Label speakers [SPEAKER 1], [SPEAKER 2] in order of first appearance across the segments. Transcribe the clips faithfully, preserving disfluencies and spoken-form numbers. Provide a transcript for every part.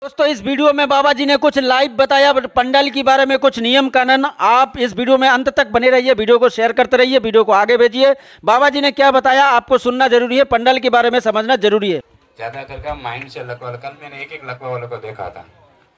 [SPEAKER 1] दोस्तों इस वीडियो में बाबा जी ने कुछ लाइव बताया पंडाल के बारे में, कुछ नियम कानून। आप इस वीडियो में अंत तक बने रहिए, वीडियो को शेयर करते रहिए, वीडियो को आगे भेजिए। बाबा जी ने क्या बताया आपको सुनना जरूरी है, पंडाल के बारे में समझना जरूरी है।
[SPEAKER 2] ज्यादा करके माइंड से लकवा, कल मैंने एक एक लकवा वालों को देखा था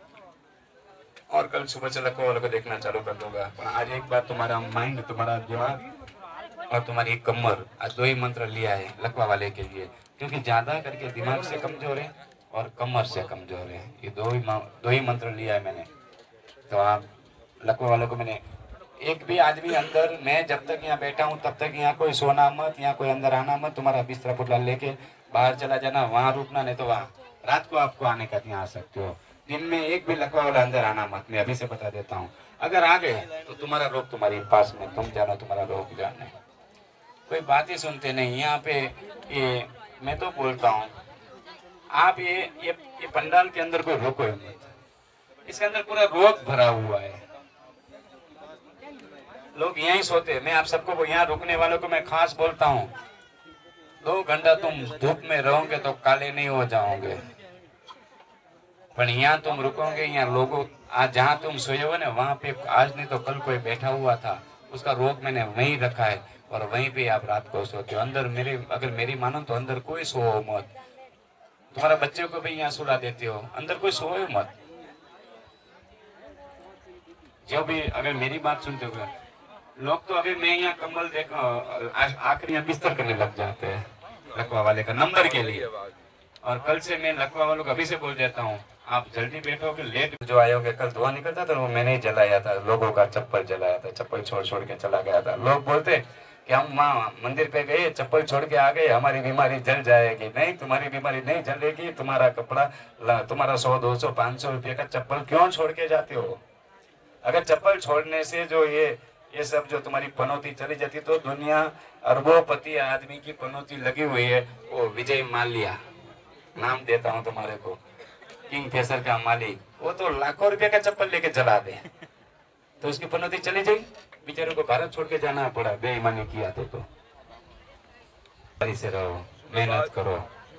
[SPEAKER 2] और कल सुबह से लकवा वालों को देखना चालू कर दूंगा। आज एक बार तुम्हारा माइंड, तुम्हारा दिमाग और तुम्हारी कमर, आज दो ही मंत्र लिया है लकवा वाले के लिए, क्योंकि ज्यादा करके दिमाग से कमजोर है और कमर से कमजोर है। ये दो ही दो ही मंत्र लिया है मैंने। तो आप लकवा वालों को मैंने एक भी आदमी अंदर, मैं जब तक यहाँ बैठा हूँ तब तक यहाँ कोई सोना मत, यहाँ कोई अंदर आना मत। तुम्हारा बिस्तरा पुतला लेके बाहर चला जाना, वहाँ रुकना, नहीं तो वहाँ रात को आपको आने का यहाँ आ सकते हो। दिन में एक भी लकवा वाला अंदर आना मत, मैं अभी से बता देता हूँ। अगर आ गए तो तुम्हारा रोग तुम्हारे पास में, तुम जानो तुम्हारा रोग जाने। कोई बात ही सुनते नहीं यहाँ पे। ये मैं तो बोलता हूँ आप ये ये ये पंडाल के अंदर कोई रोको मत, इसके अंदर पूरा रोग भरा हुआ है। लोग यहीं सोते। मैं आप सबको यहाँ रुकने वालों को मैं खास बोलता हूँ, दो घंटा तुम धूप में रहोगे तो काले नहीं हो जाओगे, पर यहाँ तुम रुकोगे। यहाँ लोगों, आज जहाँ तुम सोए हो ना, वहाँ पे आज नहीं तो कल कोई बैठा हुआ था, उसका रोग मैंने वहीं रखा है और वहीं पे आप रात को सोते हो। अंदर मेरे, अगर मेरी मानो तो अंदर कोई सो मत। तुम्हारा बच्चे को भी यहाँ सुला देते हो, अंदर कोई सोए मत। जो भी अगर मेरी बात सुनते हो लोग, तो अभी मैं यहाँ कम्बल देखो आखिरी यहाँ बिस्तर करने लग जाते हैं लकवा वाले का नंबर के लिए। और कल से मैं लकवा वालों को अभी से बोल देता हूँ, आप जल्दी बैठोगे, लेट जो आयोगे। कल धुआं निकलता था वो मैंने ही जलाया था, लोगों का चप्पल जलाया था, चप्पल छोड़ छोड़ के चला गया था। लोग बोलते कि हम वहाँ मंदिर पे गए, चप्पल छोड़ के आ गए, हमारी बीमारी जल जाएगी। नहीं, तुम्हारी बीमारी नहीं जलेगी। तुम्हारा कपड़ा, तुम्हारा सौ दो सौ पाँच सौ रुपये का चप्पल क्यों छोड़ के जाते हो? अगर चप्पल छोड़ने से जो ये ये सब जो तुम्हारी पनौती चली जाती, तो दुनिया अरबोपति आदमी की पनौती लगी हुई है। वो विजय माल्या नाम देता हूँ तुम्हारे को, किंग फेसर का मालिक, वो तो लाखों रुपए का चप्पल लेके चला दे तो उसकी पनौती चली जाएगी। बेचारों को भारत छोड़ के जाना पड़ा, बेईमानी किया तो तो से रहो, मेहनत करो।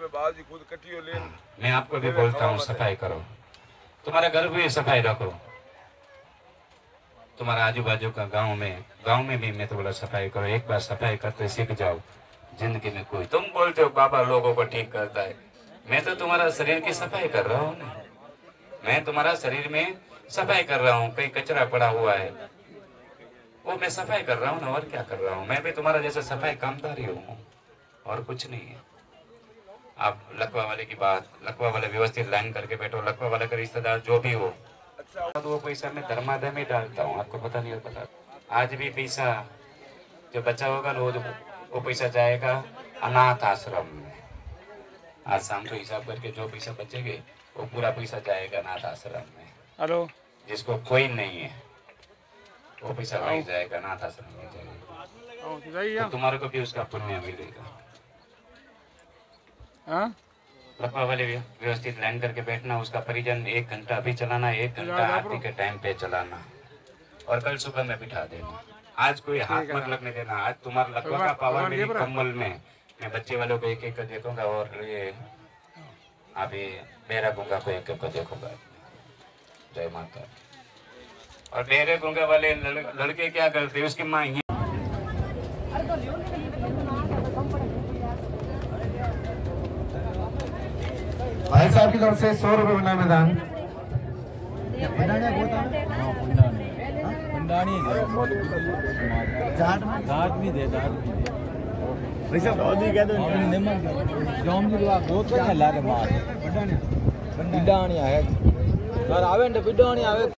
[SPEAKER 2] मैं आपको भी बोलता हूँ सफाई करो, तुम्हारा घर भी सफाई रखो, तुम्हारा आजू बाजू का गांव में गांव में भी मैं तो बोला सफाई करो। एक बार सफाई करते सीख जाओ, जिंदगी में कोई, तुम बोलते हो बाबा लोगों को ठीक करता है, मैं तो तुम्हारा शरीर की सफाई कर रहा हूँ ना। मैं तुम्हारा शरीर में सफाई कर रहा हूँ, कहीं कचरा पड़ा हुआ है वो मैं सफाई कर रहा हूँ ना, और क्या कर रहा हूँ। मैं भी तुम्हारा जैसा सफाई कामदारी हूँ और कुछ नहीं है। आप लकवा वाले की बात, लकवा वाले व्यवस्थित लाइन करके बैठो। लकवा वाले का रिश्तेदार जो भी हो, तो वो पैसा मैं धर्माधर्म ही डालता हूँ, आपको पता नहीं होता। आज भी पैसा जो बचा होगा ना, वो वो पैसा जाएगा अनाथ आश्रम में। आज शाम को हिसाब करके जो पैसा बचेगा वो पूरा पैसा जाएगा अनाथ आश्रम में। हेलो, जिसको कोई नहीं है वो पैसा वहीं जाएगा, अनाथ आश्रम में जाएगा, तो तुम्हारे को भी उसका पुण्य मिलेगा। हाँ, लकवा वाले व्यवस्थित लाइन करके बैठना। उसका परिजन एक घंटा अभी चलाना, एक घंटा आरती के टाइम पे चलाना, और कल सुबह में बिठा देना। आज कोई हाथ मत लगने देना। आज तुम्हारा लकवा का पावर मेरी कम्बल में। मैं बच्चे वालों को एक एक कर देखूंगा और ये अभी मेरा गुंगा को एक एक कर देखूंगा। जय माता। और मेरे गुंगा वाले लड़के क्या करते, उसकी माँ
[SPEAKER 3] भाई साहब की तरफ से सौ रुपए बना मैदान।
[SPEAKER 4] भी दे बिडाणी आवे